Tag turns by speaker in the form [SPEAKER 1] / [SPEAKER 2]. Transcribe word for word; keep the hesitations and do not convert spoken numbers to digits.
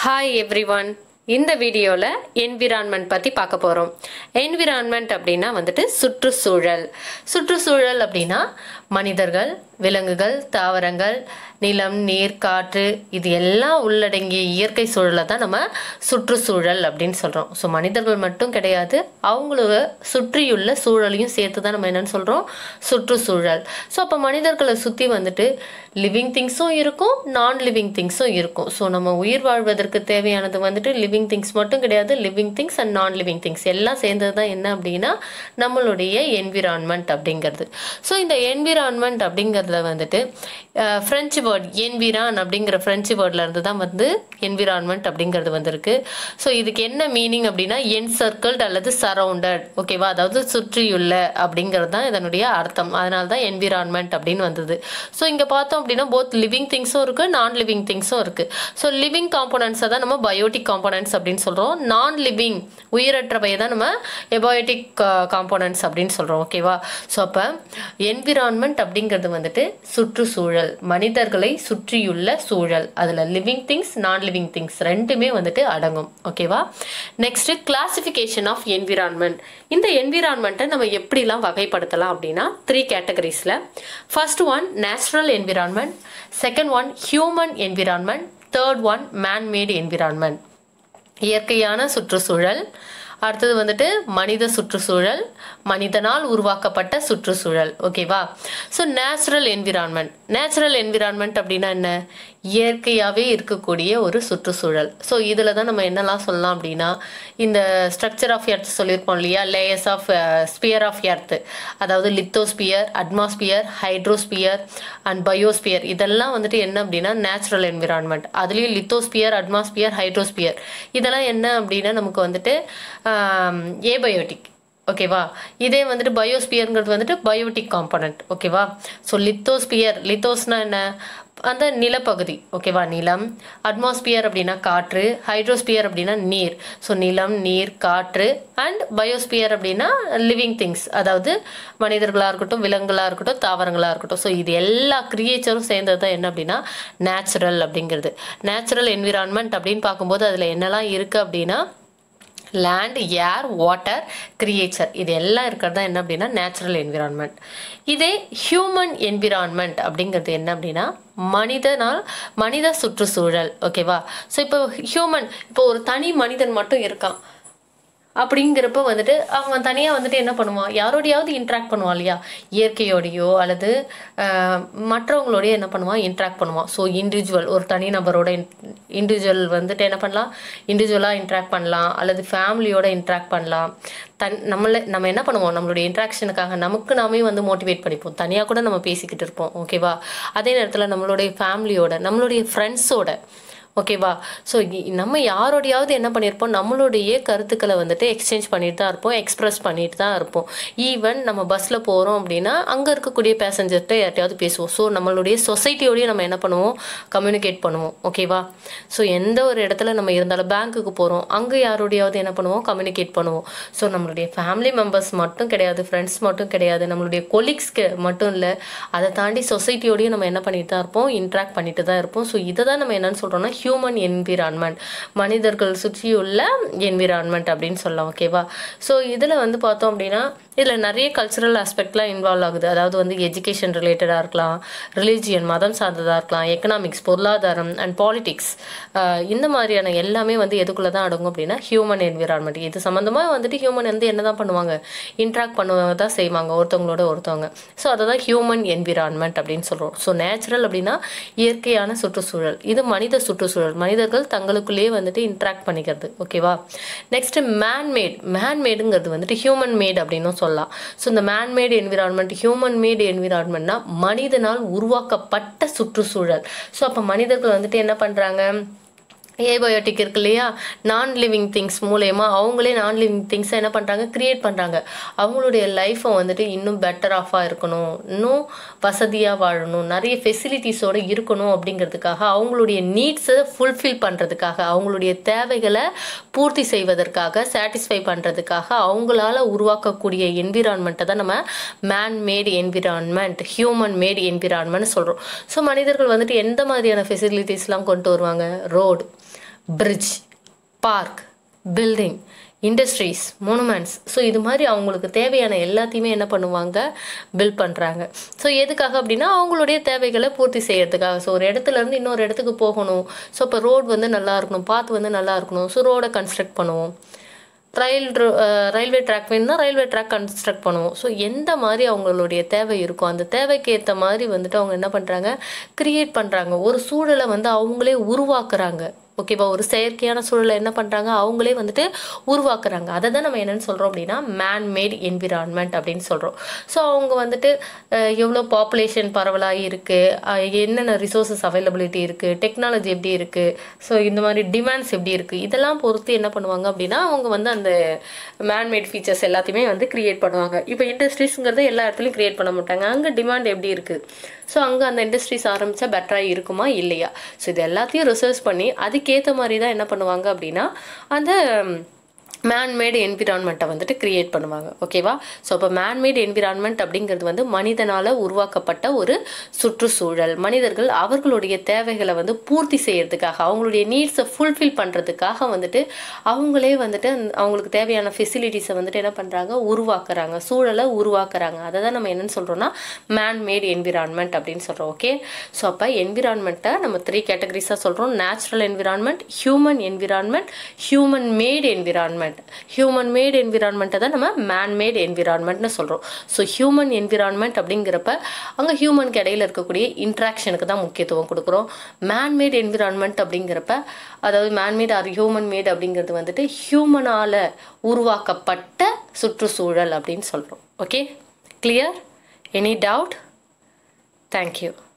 [SPEAKER 1] Hi everyone. இந்த வீடியோல environment பத்தி பார்க்க போறோம். environment அப்படினா வந்துட்டு சுற்றுச்சூழல். சுற்றுச்சூழல் அப்படினா மனிதர்கள், விலங்குகள், தாவரங்கள், நிலம், நீர், காற்று இது எல்லாம் உள்ளடங்கிய இயற்கை சூழலை தான் நம்ம சுற்றுச்சூழல் அப்படின்னு சொல்றோம். ஸோ மனிதர்கள் மட்டும் கிடையாது, அவங்கள சுற்றியுள்ள சூழலையும் சேர்த்து தான் நம்ம என்னன்னு சொல்றோம் சுற்றுச்சூழல். ஸோ அப்போ மனிதர்களை சுற்றி வந்துட்டு லிவிங் திங்ஸும் இருக்கும், நான் லிவிங் திங்ஸும் இருக்கும். ஸோ நம்ம உயிர் வாழ்வதற்கு தேவையானது வந்துட்டு லிவிங் திங்ஸ் மட்டும் கிடையாது, living things and non living things எல்லாம் சேர்ந்தது தான் என்ன அப்படின்னா நம்மளுடைய என்விரான்மெண்ட் அப்படிங்கிறது. ஸோ இந்த என்விரான்மெண்ட் அப்படிங்கிறதுல வந்துட்டு ஃப்ரெஞ்சு வேர்ட் என்விரான் அப்படிங்கிற ஃப்ரெஞ்சு வேர்ட்ல இருந்து தான் வந்து என்விரான்மெண்ட் அப்படிங்கிறது வந்திருக்கு. ஸோ இதுக்கு என்ன மீனிங் அப்படின்னா என்சர்க்கிள்ட் அல்லது சரவுண்டட், ஓகேவா, அதாவது சுற்றியுள்ள அப்படிங்கிறது தான் இதனுடைய அர்த்தம். அதனால தான் என்விரான்மெண்ட் அப்படின்னு வந்தது. ஸோ இங்கே பார்த்தோம் அப்படின்னா போத் லிவிங் திங்ஸும் இருக்கு, நான் லிவிங் திங்ஸும் இருக்கு. ஸோ லிவிங் காம்போனன்ட்ஸை தான் நம்ம பயோட்டிக் காம்போனன்ட்ஸ் அப்படின்னு சொல்றோம். நான் லிவிங் உயிரற்றவையை தான் நம்ம எபயோட்டிக் காம்போனன்ட்ஸ் அப்படின்னு சொல்றோம், ஓகேவா. ஸோ அப்போ என்விரான்மெண்ட் அப்படிங்கிறது வந்துட்டு சுற்றுச்சூழல், மனிதர்களை சுற்றியுள்ள சூழல். அதுல living things, non living things ரெண்டுமே வந்துட்டு அடங்கும், ஓகேவா. Next classification of environment. இந்த என்விரான்மெண்ட்டை நம்ம எப்படிலாம் வகைப்படுத்தலாம் அப்படின்னா த்ரீ கேட்டகரிஸ்ல. First one natural environment, second one human environment, third one manmade environment. இயற்கையான சுற்றுச்சூழல், அடுத்தது வந்துட்டு மனித சுற்றுச்சூழல், மனிதனால் உருவாக்கப்பட்ட சுற்றுச்சூழல், ஓகேவா. So natural environment, natural environment அப்படின்னா என்ன, இயற்கையாகவே இருக்கக்கூடிய ஒரு சுற்றுச்சூழல். ஸோ இதில் தான் நம்ம என்னெல்லாம் சொல்லலாம் அப்படின்னா இந்த ஸ்ட்ரக்சர் ஆஃப் எர்த் சொல்லியிருப்போம் இல்லையா, layers of sphere of earth, அதாவது lithosphere, atmosphere, hydrosphere and biosphere, இதெல்லாம் வந்துட்டு என்ன அப்படின்னா நேச்சுரல் என்விரான்மெண்ட். அதுலேயும் லித்தோஸ்பியர், அட்மாஸ்பியர், ஹைட்ரோஸ்பியர் இதெல்லாம் என்ன அப்படின்னா நமக்கு வந்துட்டு ஏபயோட்டிக், ஓகேவா. இதே வந்துட்டு பயோஸ்பியர்ங்கிறது வந்துட்டு பயோட்டிக் காம்போனன்ட், ஓகேவா. ஸோ லித்தோஸ்பியர், லித்தோஸ்னா என்ன, அந்த நிலப்பகுதி, ஓகேவா, நிலம். அட்மாஸ்பியர் அப்படின்னா காற்று, ஹைட்ரோஸ்பியர் அப்படின்னா நீர். ஸோ நிலம், நீர், காற்று அண்ட் பயோஸ்பியர் அப்படின்னா லிவிங் திங்ஸ், அதாவது மனிதர்களாக இருக்கட்டும், விலங்குகளாக இருக்கட்டும், தாவரங்களாக இருக்கட்டும். ஸோ இது எல்லா கிரியேச்சரும் சேர்ந்தது தான் என்ன அப்படின்னா நேச்சுரல் அப்படிங்கிறது. நேச்சுரல் என்விரான்மெண்ட் அப்படின்னு பார்க்கும்போது அதில் என்னெல்லாம் இருக்குது அப்படின்னா லேண்ட், ஏர், வாட்டர், கிரியேச்சர் இது எல்லாம் இருக்கிறது தான் என்ன அப்படின்னா நேச்சுரல் என்விரான்மெண்ட். இதே ஹியூமன் என்விரான்மெண்ட் அப்படிங்கிறது என்ன அப்படின்னா மனிதனால் மனித சுற்றுச்சூழல், ஓகேவா. ஸோ இப்போ ஹியூமன், இப்போ ஒரு தனி மனிதன் மட்டும் இருக்கான் அப்படிங்கிறப்ப வந்துட்டு அவன் தனியாக வந்துட்டு என்ன பண்ணுவான், யாரோடையாவது இன்ட்ராக்ட் பண்ணுவான் இல்லையா, இயற்கையோடையோ அல்லது மற்றவங்களோடய என்ன பண்ணுவான், இன்ட்ராக்ட் பண்ணுவான். ஸோ இண்டிவிஜுவல், ஒரு தனி நபரோட இண்டிவிஜுவல் வந்துட்டு என்ன பண்ணலாம், இண்டிவிஜுவலாக இன்ட்ராக்ட் பண்ணலாம் அல்லது ஃபேமிலியோட இன்ட்ராக்ட் பண்ணலாம். தன் நம்மளை நம்ம என்ன பண்ணுவோம், நம்மளுடைய இன்ட்ராக்ஷனுக்காக நமக்கு நாமே வந்து மோட்டிவேட் பண்ணிப்போம், தனியாக கூட நம்ம பேசிக்கிட்டு இருப்போம், ஓகேவா. அதே நேரத்தில் நம்மளுடைய ஃபேமிலியோட, நம்மளுடைய ஃப்ரெண்ட்ஸோட, ஓகேவா. ஸோ நம்ம யாரோடையாவது என்ன பண்ணியிருப்போம், நம்மளுடைய கருத்துக்களை வந்துட்டு எக்ஸ்சேஞ்ச் பண்ணிட்டு தான் இருப்போம், எக்ஸ்பிரஸ் பண்ணிட்டு தான் இருப்போம். ஈவன் நம்ம பஸ்ஸில் போகிறோம் அப்படின்னா அங்கே இருக்கக்கூடிய பேசஞ்சர்கிட்ட யார்ட்டையாவது பேசுவோம். ஸோ நம்மளுடைய சொசைட்டியோடையும் நம்ம என்ன பண்ணுவோம், கம்யூனிகேட் பண்ணுவோம், ஓகேவா. ஸோ எந்த ஒரு இடத்துல நம்ம இருந்தாலும், பேங்க்குக்கு போகிறோம் அங்கே யாரோடையாவது என்ன பண்ணுவோம், கம்யூனிகேட் பண்ணுவோம். ஸோ நம்மளுடைய ஃபேமிலி மெம்பர்ஸ் மட்டும் கிடையாது, ஃப்ரெண்ட்ஸ் மட்டும் கிடையாது, நம்மளுடைய கொலீக்ஸ்க்கு மட்டும் இல்லை, அதை தாண்டி சொசைட்டியோடையும் நம்ம என்ன பண்ணிட்டு தான் இருப்போம், இன்ட்ராக்ட் பண்ணிட்டு தான் இருப்போம். ஸோ இதை தான் நம்ம என்னன்னு சொல்கிறோம்னா ஹியூமன் என்விரான்மெண்ட், மனிதர்கள் சுற்றியுள்ள என்விரான்மெண்ட் அப்படின்னு சொல்லலாம், ஓகேவா. ஸோ இதில் வந்து பார்த்தோம் அப்படின்னா இதில் நிறைய கல்ச்சுரல் ஆஸ்பெக்ட்லாம் இன்வால்வ் ஆகுது. அதாவது வந்து எஜுகேஷன் ரிலேட்டடாக இருக்கலாம், ரிலீஜியன் மதம் சார்ந்ததாக இருக்கலாம், எக்கனாமிக்ஸ் பொருளாதாரம் அண்ட் பாலிடிக்ஸ், இந்த மாதிரியான எல்லாமே வந்து எதுக்குள்ளே தான் அடங்கும் அப்படின்னா ஹியூமன் என்விரான்மெண்ட். இது சம்மந்தமாக வந்துட்டு ஹியூமன் வந்து என்ன தான் பண்ணுவாங்க, இன்ட்ராக்ட் பண்ணுவாங்க தான் செய்வாங்க ஒருத்தவங்களோட ஒருத்தவங்க. ஸோ அதை தான் ஹியூமன் என்விரான்மெண்ட் அப்படின்னு சொல்கிறோம். ஸோ நேச்சுரல் அப்படின்னா இயற்கையான சுற்றுச்சூழல், இது மனித சுற்றுச்சூழல், மனிதர்கள் தங்களுக்குள்ளேயே வந்துட்டு இன்ட்ராக்ட் பண்ணிக்கிறது, ஓகேவா. நெக்ஸ்ட் மேன்மேட், மேன்மேடுங்கிறது வந்துட்டு ஹியூமன் மேட் அப்படின்னு சொல்லலாம். ஸோ இந்த மேன்மேட் என்விரான்மெண்ட், ஹியூமன் மேட் என்விரான்மெண்ட்னா மனிதனால் உருவாக்கப்பட்ட சுற்றுச்சூழல். ஸோ அப்போ மனிதர்கள் வந்துட்டு என்ன பண்ணுறாங்க, ஏபயோட்டிக் இருக்கு இல்லையா, நான் லிவிங் திங்ஸ் மூலயமா அவங்களே நான் லிவிங் திங்ஸை என்ன பண்ணுறாங்க, கிரியேட் பண்ணுறாங்க. அவங்களுடைய லைஃப்பை வந்துட்டு இன்னும் பெட்டர் ஆஃபாக இருக்கணும், இன்னும் வசதியாக வாழணும், நிறைய ஃபெசிலிட்டிஸோடு இருக்கணும் அப்படிங்கிறதுக்காக, அவங்களுடைய நீட்ஸை ஃபுல்ஃபில் பண்ணுறதுக்காக, அவங்களுடைய தேவைகளை பூர்த்தி செய்வதற்காக, சாட்டிஸ்ஃபை பண்ணுறதுக்காக அவங்களால உருவாக்கக்கூடிய என்விரான்மெண்ட்டை தான் நம்ம man made environment, human made environment சொல்கிறோம். ஸோ மனிதர்கள் வந்துட்டு எந்த மாதிரியான ஃபெசிலிட்டிஸ்லாம் கொண்டு வருவாங்க, road, bridge, park, building, industries, monuments. So இது மாதிரி அவங்களுக்கு தேவையான எல்லாத்தையுமே என்ன பண்ணுவாங்க, பில்ட் பண்ணுறாங்க. ஸோ எதுக்காக அப்படின்னா அவங்களுடைய தேவைகளை பூர்த்தி செய்யறதுக்காக. ஸோ ஒரு இடத்துலேருந்து இன்னொரு இடத்துக்கு போகணும். ஸோ இப்போ ரோடு வந்து நல்லா இருக்கணும், பாத் வந்து நல்லா இருக்கணும். ஸோ ரோடை கன்ஸ்ட்ரக்ட் பண்ணுவோம். ரயில் ரயில்வே ட்ராக் வேணும்னா ரயில்வே ட்ராக் கன்ஸ்ட்ரக்ட் பண்ணுவோம். ஸோ எந்த மாதிரி அவங்களுடைய தேவை இருக்கும் அந்த தேவைக்கு ஏற்ற மாதிரி வந்துட்டு அவங்க என்ன பண்ணுறாங்க, கிரியேட் பண்ணுறாங்க. ஒரு சூழலை வந்து அவங்களே உருவாக்குறாங்க. ஓகேவா? ஒரு செயற்கையான சூழலை என்ன பண்ணுறாங்க, அவங்களே வந்துட்டு உருவாக்குறாங்க. அதை தான் நம்ம என்னென்னு சொல்கிறோம் அப்படின்னா மேன் மேட் என்விரான்மெண்ட் அப்படின்னு சொல்கிறோம். ஸோ அவங்க வந்துட்டு எவ்வளோ பாப்புலேஷன் பரவலாகி இருக்குது, என்னென்ன ரிசோர்ஸஸ் அவைலபிலிட்டி இருக்குது, டெக்னாலஜி எப்படி இருக்குது, ஸோ இந்த மாதிரி டிமாண்ட்ஸ் எப்படி இருக்குது, இதெல்லாம் பொறுத்து என்ன பண்ணுவாங்க அப்படின்னா அவங்க வந்து அந்த மேன்மேட் ஃபீச்சர்ஸ் எல்லாத்தையுமே வந்து க்ரியேட் பண்ணுவாங்க. இப்போ இண்டஸ்ட்ரீஸுங்கிறத எல்லா இடத்துலையும் க்ரியேட் பண்ண மாட்டாங்க. அங்கே டிமாண்ட் எப்படி இருக்குது, ஸோ அங்கே அந்த இண்டஸ்ட்ரீஸ் ஆரம்பித்தா பெட்டராக இருக்குமா இல்லையா, ஸோ இது எல்லாத்தையும் ரிசர்ச் பண்ணி அதுக்கேற்ற மாதிரி தான் என்ன பண்ணுவாங்க அப்படின்னா அந்த மேன்மேடு என்விரான்மெண்ட்டை வந்துட்டு கிரியேட் பண்ணுவாங்க. ஓகேவா? ஸோ இப்போ மேன்மேட் என்விரான்மெண்ட் அப்படிங்கிறது வந்து மனிதனால் உருவாக்கப்பட்ட ஒரு சுற்றுச்சூழல். மனிதர்கள் அவர்களுடைய தேவைகளை வந்து பூர்த்தி செய்யறதுக்காக, அவங்களுடைய நீட்ஸை ஃபுல்ஃபில் பண்ணுறதுக்காக வந்துட்டு அவங்களே வந்துட்டு அவங்களுக்கு தேவையான ஃபெசிலிட்டிஸை வந்துட்டு என்ன பண்ணுறாங்க, உருவாக்குறாங்க, சூழலை உருவாக்குறாங்க. அதை தான் நம்ம என்னென்னு சொல்கிறோம்னா மேன்மேட் என்விரான்மெண்ட் அப்படின்னு சொல்கிறோம். ஓகே? ஸோ அப்போ என்விரான்மெண்ட்டை நம்ம த்ரீ கேட்டகரிஸாக சொல்கிறோம். Natural environment, human environment, human made environment. Human made என்விரான்மெண்ட்டை தான் நம்ம மேன் மேட் என்விரான்மெண்ட்னு சொல்கிறோம். ஸோ ஹியூமன் என்விரான்மெண்ட் அப்படிங்கிறப்ப அங்கே ஹியூமனுக்கு இடையில இருக்கக்கூடிய இன்ட்ராக்ஷனுக்கு தான் முக்கியத்துவம் கொடுக்குறோம். மேன் மேட் என்விரான்மெண்ட் அப்படிங்கிறப்ப, அதாவது மேன்மேட் ஆர் ஹியூமன் மேட் அப்படிங்கிறது வந்துட்டு ஹியூமனால் உருவாக்கப்பட்ட சுற்றுச்சூழல் அப்படின்னு சொல்கிறோம். Okay? Clear? Any doubt? Thank you.